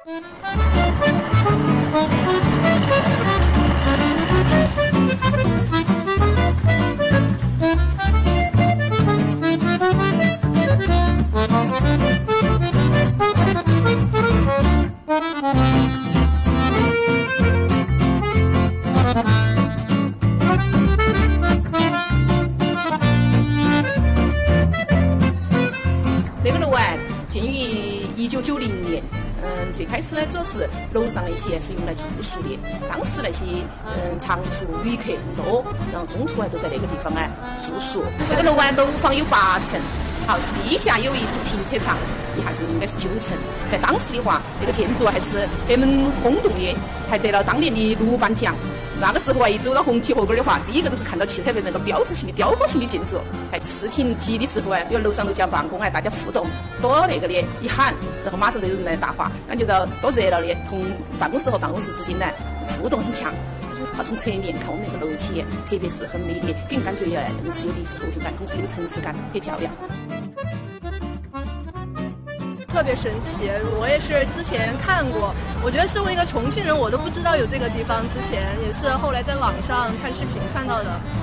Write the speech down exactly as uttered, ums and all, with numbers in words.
那个楼啊，建于一九九零年。嗯，最开始呢，主要是楼上那些是用来住宿的。当时那些嗯长途旅客很多，然后中途啊都在那个地方啊住宿。这个楼啊，楼房有八层，好，地下有一层停车场，一下就应该是九层。在当时的话，那个建筑还是很轰动的，还得了当年的鲁班奖。那个时候啊，一走到红旗河沟的话，第一个都是看到汽车北那个标志性的雕刻性的建筑。哎，事情急的时候啊，比如楼上楼下办公啊，大家互动多那个的，一喊，然后马上都有人来搭话，感觉到多热闹的，同办公室和办公室之间呢互动很强。好，从侧面看我们那个楼体，特别是很美丽，给人感觉哎，是有历史厚重感，同时有层次感，特漂亮。 特别神奇，我也是之前看过。我觉得身为一个重庆人，我都不知道有这个地方。之前也是后来在网上看视频看到的。